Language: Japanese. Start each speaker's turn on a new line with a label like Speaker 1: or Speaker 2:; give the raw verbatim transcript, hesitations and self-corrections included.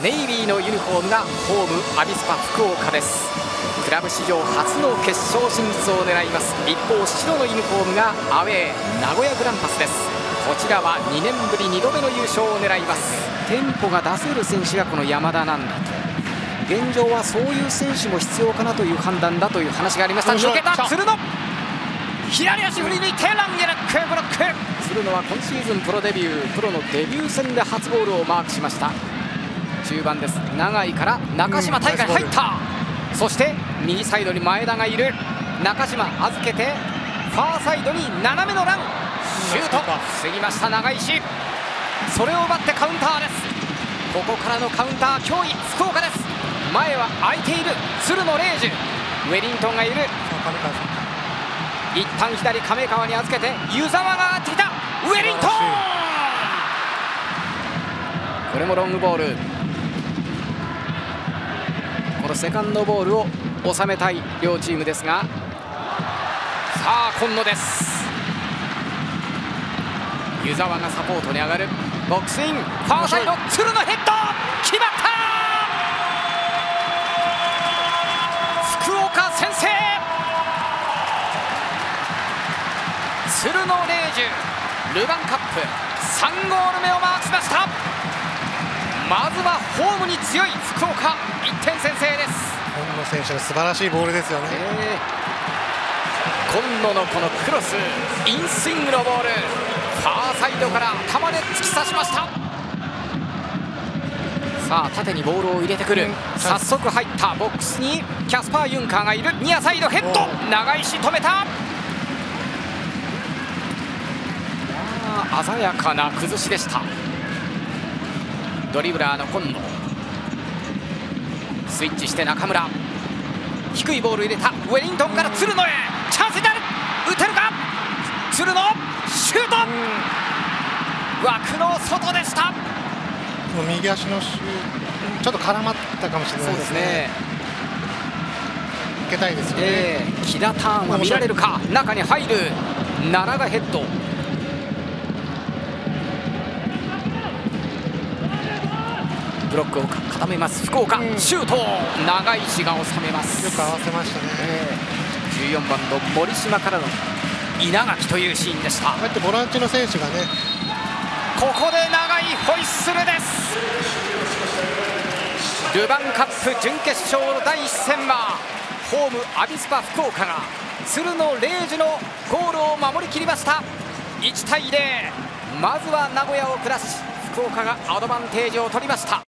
Speaker 1: ネイビーのユニフォームがホームアビスパ福岡です。クラブ史上初の決勝進出を狙います。一方白のユニフォームがアウェー名古屋グランパスです。こちらはにねんぶりにどめの優勝を狙います。テンポが出せる選手がこの山田なんだと、現状はそういう選手も必要かなという判断だという話がありました。抜けた鶴野、左足振り抜いてランゲラックブロック。鶴野は今シーズンプロデビュープロのデビュー戦で初ゴールをマークしました。中盤です。長いから中島大会入った、うん、そして右サイドに前田がいる。中島預けてファーサイドに斜めのラン、シュート防ぎました長石。それを奪ってカウンターです。ここからのカウンター脅威福岡です。前は空いている鶴野礼二、ウェリントンがいる。一旦左亀川に預けて湯沢が上がってきた。ウェリントン、これもロングボール。このセカンドボールを収めたい両チームですが、さあ今野です。湯沢がサポートに上がる。ボックスインファーサイド鶴野ヘッド決まった。福岡先制。鶴野礼二ルヴァンカップさんゴール目をマークしました。まずはホームに強い福岡いってん先制です。
Speaker 2: 今野選手の素晴らしいボールですよね。
Speaker 1: えー、今野のこのクロスインスイングのボール、ファーサイドから頭で突き刺しました。さあ縦にボールを入れてくる。早速入ったボックスにキャスパー・ユンカーがいる。ニアサイドヘッド、長石止めた。鮮やかな崩しでした。ドリブラーの今野スイッチして中村、低いボール入れた。ウェリントンから鶴野へチャンスになる。打てるか鶴野、シュート枠の外でした。
Speaker 2: 右足のシュートちょっと絡まったかもしれないですね。受けたいですよね。
Speaker 1: えー、木田ターンは見られるか。中に入る奈良がヘッド。ブロックを固めます福岡、うん、シュート長石が収めます。
Speaker 2: よく合わせましたね。
Speaker 1: えー、じゅうよんばんの森島からの稲垣というシーンでした。
Speaker 2: こうやってボランチの選手がね、
Speaker 1: ここで長いホイッスルです。ルヴァンカップ準決勝のだいいち戦はホームアビスパ福岡が鶴野礼二のゴールを守りきりました。いちたいゼロ、まずは名古屋を下し福岡がアドバンテージを取りました。